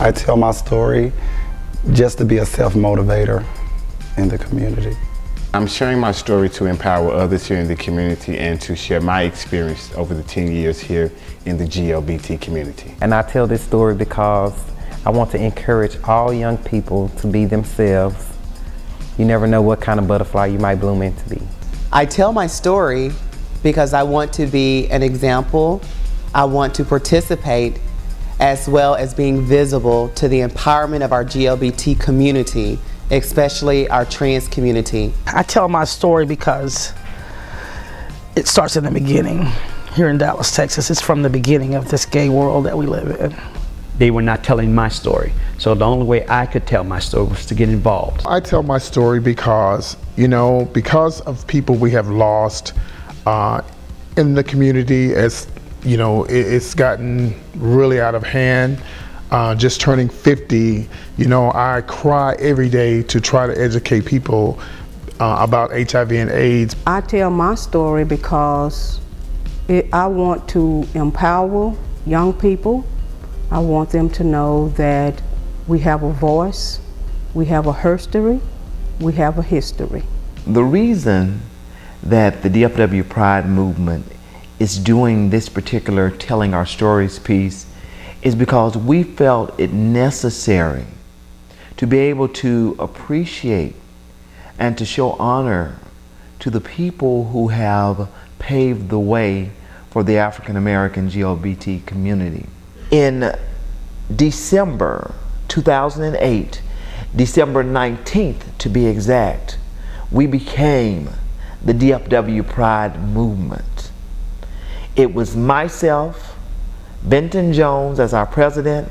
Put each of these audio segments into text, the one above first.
I tell my story just to be a self-motivator in the community. I'm sharing my story to empower others here in the community and to share my experience over the 10 years here in the GLBT community. And I tell this story because I want to encourage all young people to be themselves. You never know what kind of butterfly you might bloom into be. I tell my story because I want to be an example. I want to participate as well as being visible to the empowerment of our GLBT community, especially our trans community. I tell my story because it starts in the beginning. Here in Dallas, Texas, it's from the beginning of this gay world that we live in. They were not telling my story, so the only way I could tell my story was to get involved. I tell my story because, because of people we have lost in the community, as it's gotten really out of hand. Just turning 50, I cry every day to try to educate people about HIV and AIDS. I tell my story because I want to empower young people. I want them to know that we have a voice, we have a herstory, we have a history. The reason that the DFW Pride movement is doing this particular Telling Our Stories piece is because we felt it necessary to be able to appreciate and to show honor to the people who have paved the way for the African American GLBT community. In December 2008, December 19th to be exact, we became the DFW Pride movement. It was myself, Benton Jones as our president,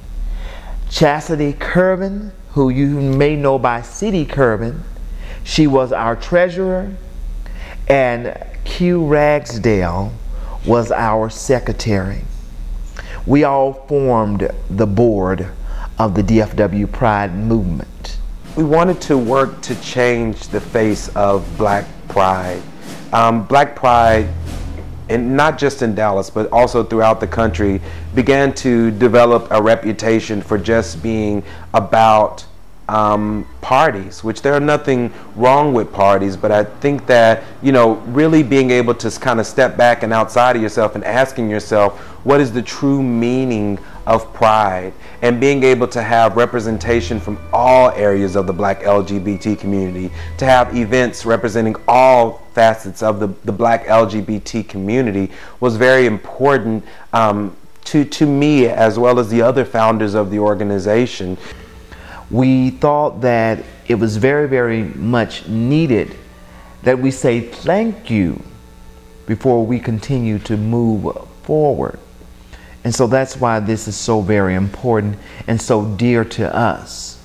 Chastity Kervin, who you may know by City Kervin. She was our treasurer, and Q Ragsdale was our secretary. We all formed the board of the DFW Pride movement. We wanted to work to change the face of Black Pride. Black Pride, and not just in Dallas, but also throughout the country, began to develop a reputation for just being about parties, which there are nothing wrong with parties, but I think that, really being able to kind of step back and outside of yourself and asking yourself, what is the true meaning of pride? And being able to have representation from all areas of the Black LGBT community, to have events representing all facets of the Black LGBT community was very important to me, as well as the other founders of the organization. We thought that it was very, very much needed that we say thank you before we continue to move forward. And so that's why this is so very important and so dear to us.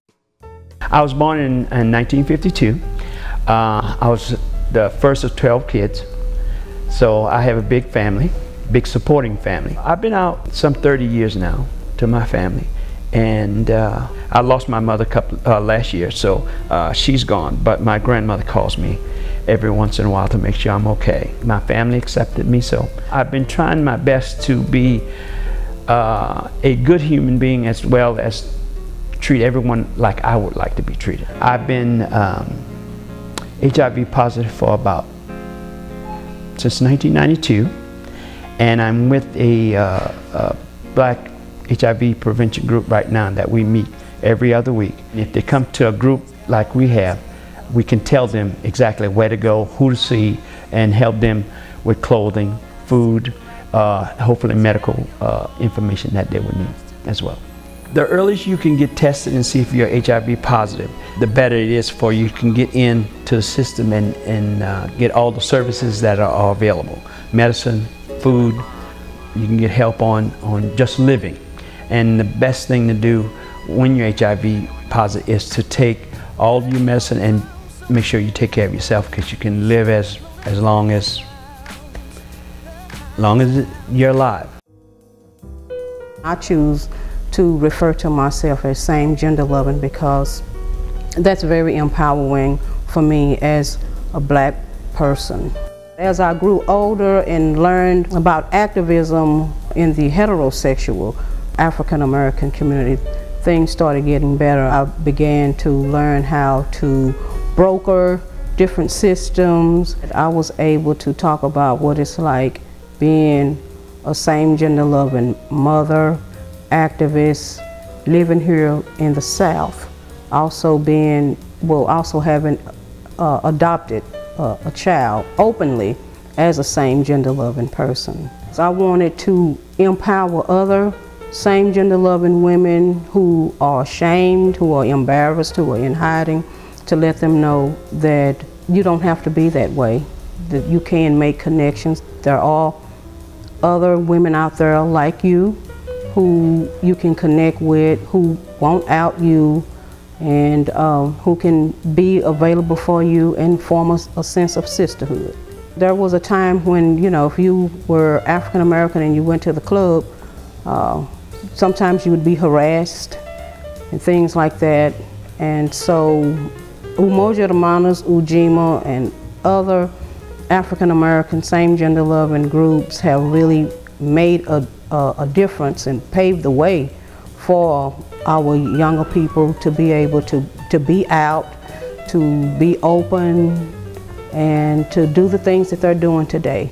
I was born in 1952. I was the first of 12 kids. So I have a big family, big supporting family. I've been out some 30 years now to my family. And I lost my mother last year, so she's gone. But my grandmother calls me every once in a while to make sure I'm okay. My family accepted me, so I've been trying my best to be a good human being, as well as treat everyone like I would like to be treated. I've been HIV positive for since 1992, and I'm with a Black HIV prevention group right now that we meet every other week. If they come to a group like we have, we can tell them exactly where to go, who to see, and help them with clothing, food, hopefully medical information that they would need as well. The earliest you can get tested and see if you're HIV positive, the better it is for you can get into the system and get all the services that are available. Medicine, food, you can get help on just living. And the best thing to do when you're HIV positive is to take all of your medicine and make sure you take care of yourself, because you can live as long as you're alive. I choose to refer to myself as same gender loving because that's very empowering for me as a Black person. As I grew older and learned about activism in the heterosexual African American community, things started getting better. I began to learn how to broker different systems. I was able to talk about what it's like being a same-gender loving mother, activist, living here in the South, also being, well, also having adopted a child openly as a same-gender loving person. So I wanted to empower other same-gender loving women who are ashamed, who are embarrassed, who are in hiding, to let them know that you don't have to be that way, that you can make connections. There are other women out there like you who you can connect with, who won't out you, and who can be available for you and form a sense of sisterhood. There was a time when, you know, if you were African American and you went to the club, sometimes you would be harassed and things like that. And so Umoja Hermanas, Ujima, and other African American same-gender loving groups have really made a difference and paved the way for our younger people to be able to be out, to be open, and to do the things that they're doing today.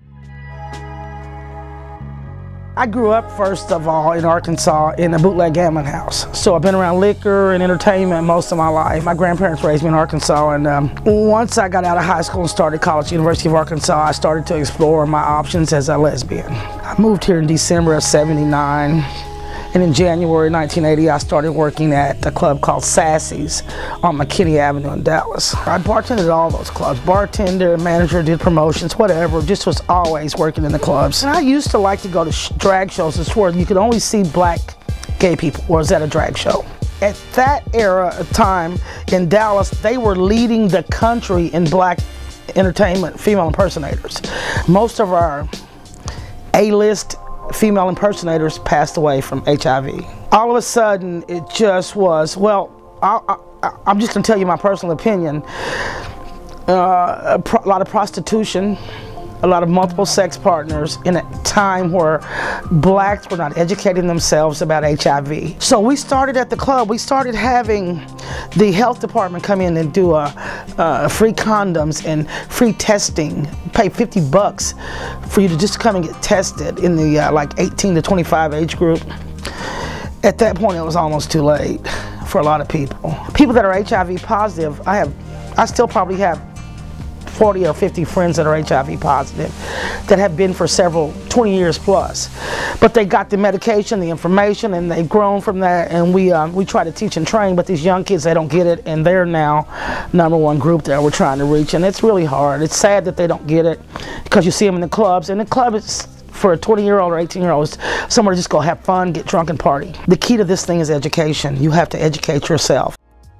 I grew up, first of all, in Arkansas in a bootleg gambling house. So I've been around liquor and entertainment most of my life. My grandparents raised me in Arkansas, and once I got out of high school and started college at the University of Arkansas, I started to explore my options as a lesbian. I moved here in December of '79. And in January 1980, I started working at a club called Sassy's on McKinney Avenue in Dallas. I bartended at all those clubs. Bartender, manager, did promotions, whatever. Just was always working in the clubs. And I used to like to go to drag shows. It's where you could only see black gay people, or is that a drag show? At that era of time in Dallas, they were leading the country in black entertainment, female impersonators. Most of our A-list female impersonators passed away from HIV. All of a sudden, it just was, well, I'm just gonna tell you my personal opinion. A lot of prostitution, a lot of multiple sex partners in a time where blacks were not educating themselves about HIV. So we started at the club, we started having the health department come in and do free condoms and free testing, pay $50 for you to just come and get tested in the like 18 to 25 age group. At that point, it was almost too late for a lot of people. People that are HIV positive, I still probably have 40 or 50 friends that are HIV positive that have been for 20 years plus. But they got the medication, the information, and they've grown from that, and we try to teach and train, but these young kids, they don't get it, and they're now #1 group that we're trying to reach, and it's really hard. It's sad that they don't get it, because you see them in the clubs, and the club is for a 20-year-old or 18-year-old is somewhere to just go have fun, get drunk, and party. The key to this thing is education. You have to educate yourself.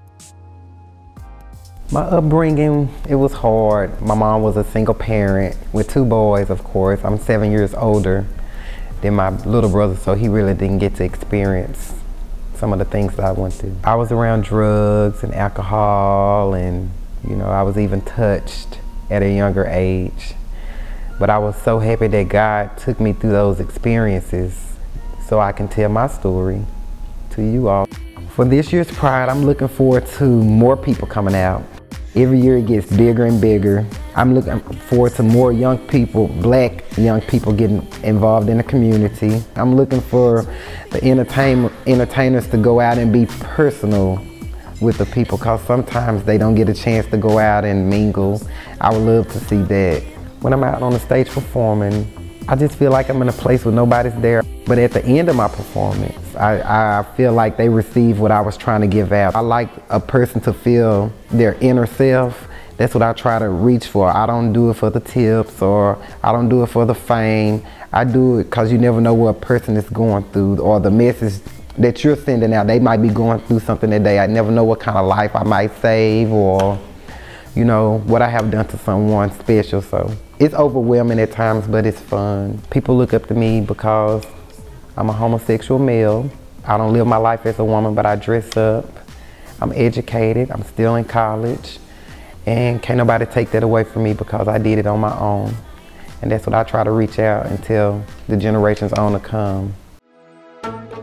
My upbringing, it was hard. My mom was a single parent with 2 boys, of course. I'm 7 years older than my little brother, so he really didn't get to experience some of the things that I went through. I was around drugs and alcohol, and you know, I was even touched at a younger age. But I was so happy that God took me through those experiences so I can tell my story to you all. For this year's Pride, I'm looking forward to more people coming out. Every year it gets bigger and bigger. I'm looking forward to more young people, black young people, getting involved in the community. I'm looking for the entertainers to go out and be personal with the people, because sometimes they don't get a chance to go out and mingle. I would love to see that. When I'm out on the stage performing, I just feel like I'm in a place where nobody's there. But at the end of my performance, I feel like they received what I was trying to give out. I like a person to feel their inner self. That's what I try to reach for. I don't do it for the tips, or I don't do it for the fame. I do it because you never know what a person is going through, or the message that you're sending out. They might be going through something today. I never know what kind of life I might save, or you know, what I have done to someone special. So it's overwhelming at times, but it's fun. People look up to me because I'm a homosexual male. I don't live my life as a woman, but I dress up. I'm educated, I'm still in college, and can't nobody take that away from me because I did it on my own. And that's what I try to reach out and tell the generations on to come.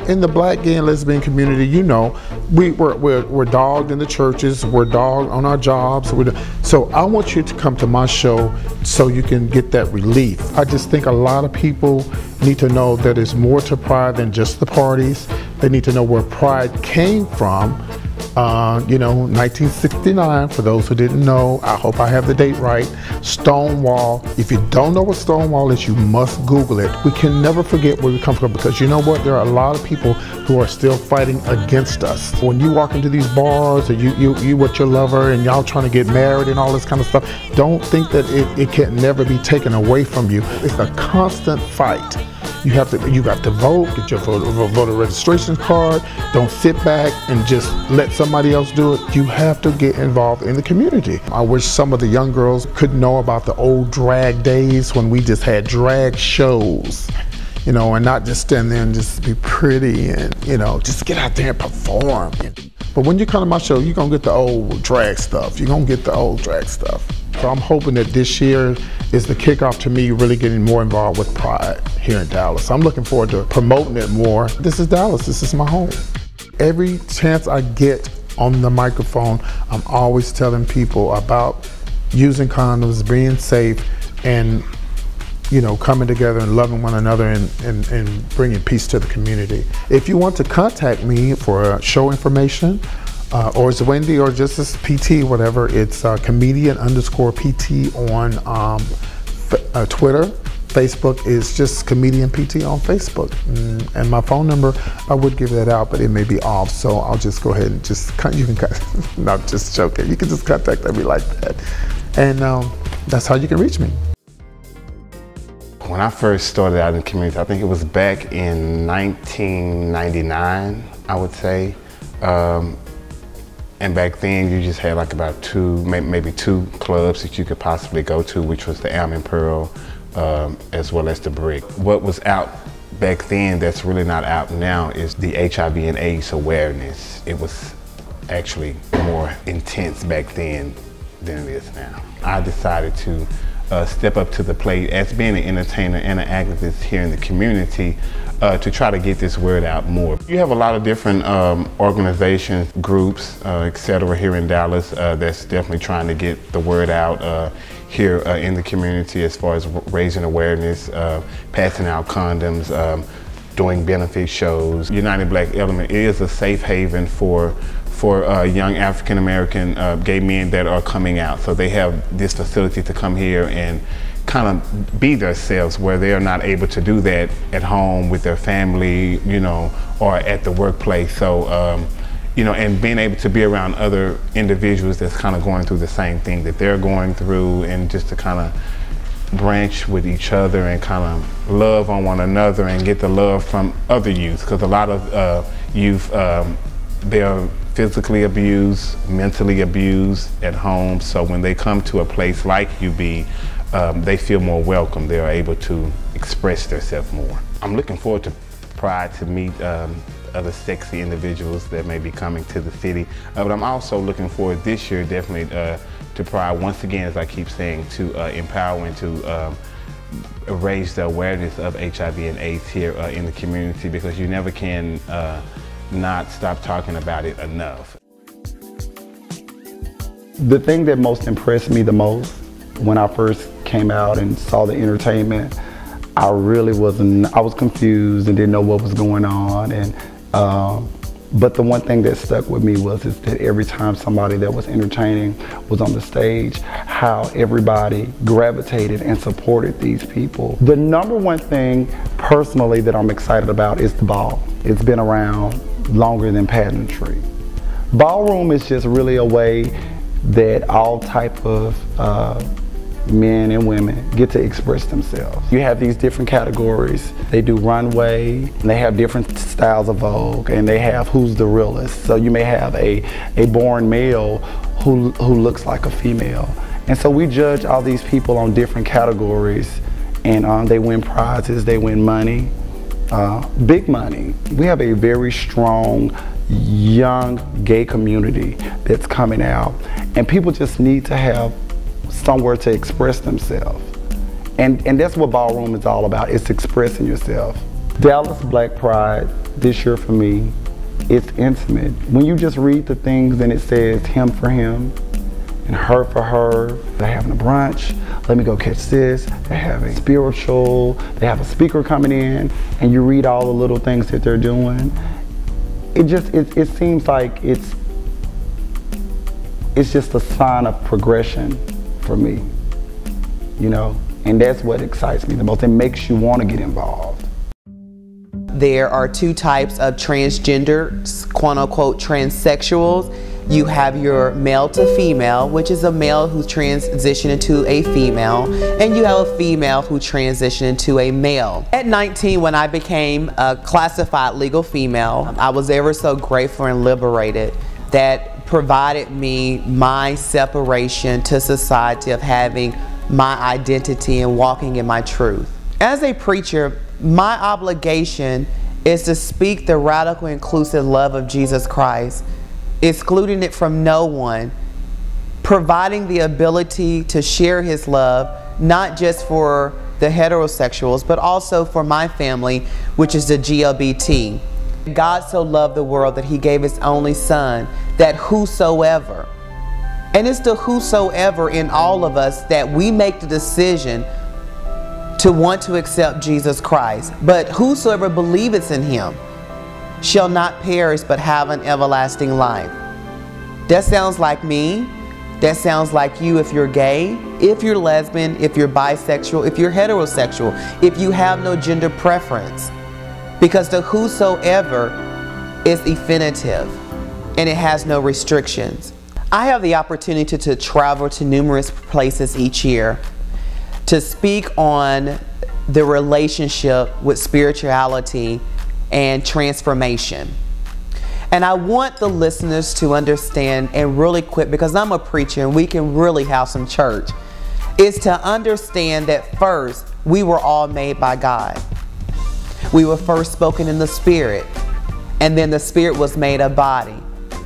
in the black gay and lesbian community, you know, we're dogged in the churches, we're dogged on our jobs. So I want you to come to my show so you can get that relief. I just think a lot of people need to know that there's more to Pride than just the parties. They need to know where Pride came from. You know, 1969, for those who didn't know, I hope I have the date right, Stonewall. If you don't know what Stonewall is, you must Google it. We can never forget where we come from, because you know what? There are a lot of people who are still fighting against us. When you walk into these bars, or you with your lover, and y'all trying to get married and all this kind of stuff, don't think that it can never be taken away from you. It's a constant fight. You got to vote, get your voter registration card. Don't sit back and just let somebody else do it. You have to get involved in the community. I wish some of the young girls could know about the old drag days when we just had drag shows, you know, and not just stand there and just be pretty and, you know, just get out there and perform. But when you come to my show, you're gonna get the old drag stuff. You're gonna get the old drag stuff. So I'm hoping that this year is the kickoff to me really getting more involved with Pride here in Dallas. I'm looking forward to promoting it more. This is Dallas, this is my home. Every chance I get on the microphone, I'm always telling people about using condoms, being safe, and, you know, coming together and loving one another and bringing peace to the community. If you want to contact me for show information, or it's Wendy, or just as PT, whatever, it's comedian_PT on Twitter. Facebook is just Comedian PT on Facebook. And my phone number, I would give that out, but it may be off, so I'll just go ahead and you can, not just joking, you can just contact me like that. And that's how you can reach me. When I first started out in the community, I think it was back in 1999, I would say. And back then, you just had like about maybe two clubs that you could possibly go to, which was the Almond Pearl, as well as the Brick. What was out back then that's really not out now is the HIV and AIDS awareness. It was actually more intense back then than it is now. I decided to step up to the plate as being an entertainer and an activist here in the community to try to get this word out more. You have a lot of different organizations, groups, etc. here in Dallas that's definitely trying to get the word out here in the community as far as raising awareness, passing out condoms, doing benefit shows. United Black Element is a safe haven for young African American gay men that are coming out. So they have this facility to come here and kind of be themselves, where they are not able to do that at home with their family, you know, or at the workplace. So, you know, and being able to be around other individuals that's kind of going through the same thing that they're going through, and just to kind of branch with each other and kind of love on one another and get the love from other youth, because a lot of youth, they are physically abused, mentally abused at home. So when they come to a place like UB, they feel more welcome. They are able to express themselves more. I'm looking forward to Pride to meet other sexy individuals that may be coming to the city. But I'm also looking forward this year definitely to Pride, once again, as I keep saying, to empower and to raise the awareness of HIV and AIDS here in the community, because you never can not stop talking about it enough. The thing that most impressed me the most when I first came out and saw the entertainment, I was confused and didn't know what was going on. And but the one thing that stuck with me was that every time somebody that was entertaining was on the stage, how everybody gravitated and supported these people. The number one thing personally that I'm excited about is the ball. It's been around longer than pageantry. Ballroom is just really a way that all type of men and women get to express themselves. You have these different categories. They do runway, and they have different styles of Vogue, and they have who's the realest. So you may have a born male who looks like a female. And so we judge all these people on different categories, and they win prizes, they win money, big money. We have a very strong young gay community that's coming out, and people just need to have somewhere to express themselves. And that's what Ballroom is all about, it's expressing yourself. Dallas Black Pride this year for me, it's intimate. When you just read the things and it says him for him and her for her, they're having a brunch, let me go catch this, they're having spiritual, they have a speaker coming in, and you read all the little things that they're doing. It seems like it's just a sign of progression for me, you know? And that's what excites me the most. It makes you want to get involved. There are two types of transgender, quote unquote, transsexuals. You have your male to female, which is a male who transitioned into a female, and you have a female who transitioned into a male. At 19, when I became a classified legal female, I was ever so grateful and liberated. That provided me my separation to society of having my identity and walking in my truth. As a preacher, my obligation is to speak the radical inclusive love of Jesus Christ, excluding it from no one, providing the ability to share his love, not just for the heterosexuals, but also for my family, which is the GLBT. God so loved the world that he gave his only son, that whosoever, and it's the whosoever in all of us that we make the decision to want to accept Jesus Christ. But whosoever believeth in him shall not perish but have an everlasting life. That sounds like me. That sounds like you if you're gay, if you're lesbian, if you're bisexual, if you're heterosexual, if you have no gender preference. Because the whosoever is infinitive and it has no restrictions. I have the opportunity to travel to numerous places each year to speak on the relationship with spirituality and transformation. And I want the listeners to understand, and really quick, because I'm a preacher and we can really have some church, is to understand that first, we were all made by God. We were first spoken in the spirit, and then the spirit was made a body.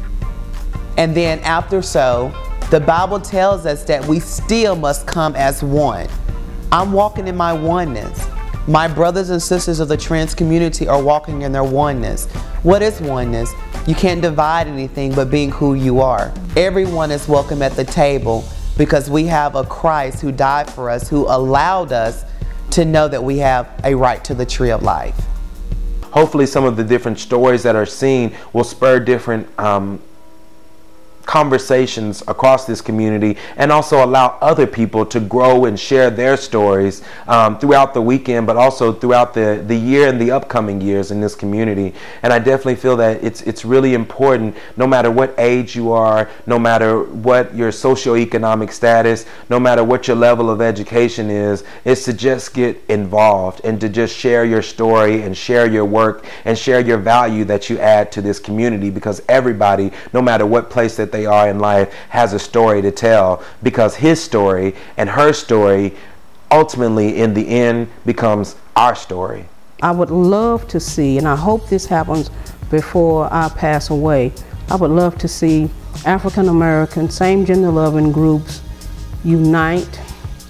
And then after so, the Bible tells us that we still must come as one. I'm walking in my oneness. My brothers and sisters of the trans community are walking in their oneness. What is oneness? You can't divide anything but being who you are. Everyone is welcome at the table because we have a Christ who died for us, who allowed us to know that we have a right to the tree of life. Hopefully some of the different stories that are seen will spur different conversations across this community, and also allow other people to grow and share their stories throughout the weekend, but also throughout the year and the upcoming years in this community. And I definitely feel that it's really important, no matter what age you are, no matter what your socioeconomic status, no matter what your level of education is to just get involved and to just share your story and share your work and share your value that you add to this community, because everybody, no matter what place that they are in life, has a story to tell, because his story and her story ultimately in the end becomes our story. I would love to see, and I hope this happens before I pass away, I would love to see African American same gender loving groups unite,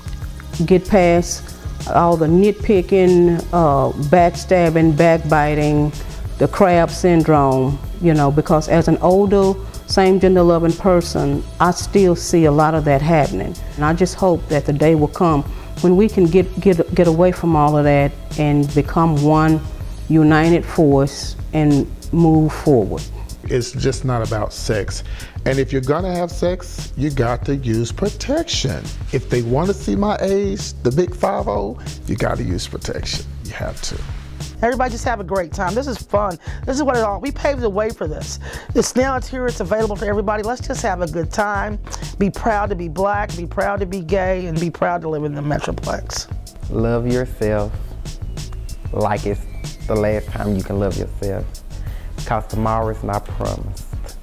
get past all the nitpicking, backstabbing, backbiting, the crab syndrome, you know, because as an older same gender loving person, I still see a lot of that happening. And I just hope that the day will come when we can get away from all of that and become one united force and move forward. It's just not about sex. And if you're gonna have sex, you got to use protection. If they want to see my age, the big 5-0, you got to use protection. You have to. Everybody just have a great time. This is fun. This is what it all, we paved the way for this. It's now, it's here, it's available for everybody. Let's just have a good time. Be proud to be black, be proud to be gay, and be proud to live in the Metroplex. Love yourself like it's the last time you can love yourself, because tomorrow is not promised.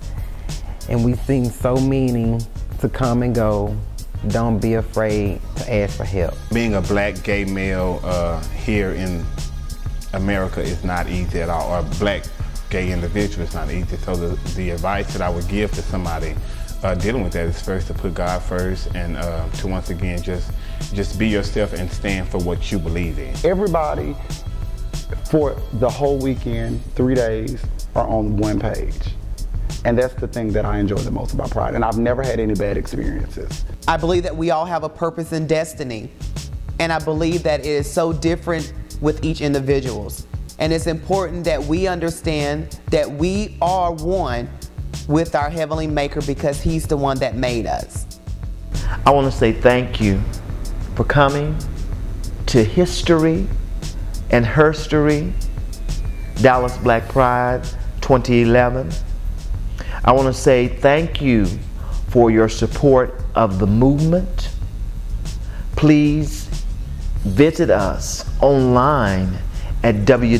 And we seem so meaning to come and go. Don't be afraid to ask for help. Being a black gay male here in America is not easy at all, or a black gay individual is not easy. So the advice that I would give to somebody dealing with that is first to put God first, and to once again just be yourself and stand for what you believe in. Everybody for the whole weekend, 3 days, are on one page. And that's the thing that I enjoy the most about Pride. And I've never had any bad experiences. I believe that we all have a purpose and destiny. And I believe that it is so different with each individual. And it's important that we understand that we are one with our Heavenly Maker because He's the one that made us. I want to say thank you for coming to History and Herstory, Dallas Black Pride 2011. I want to say thank you for your support of the movement. Please visit us online at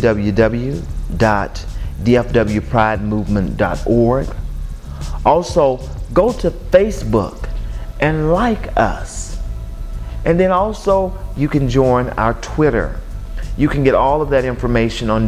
www.dfwpridemovement.org. Also, go to Facebook and like us. And then also, you can join our Twitter. You can get all of that information on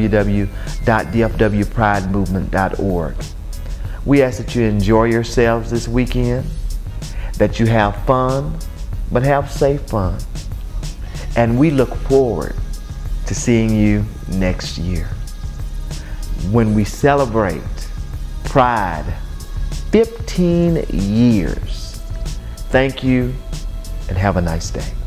www.dfwpridemovement.org. We ask that you enjoy yourselves this weekend, that you have fun, but have safe fun. And we look forward to seeing you next year when we celebrate Pride 15 years. Thank you and have a nice day.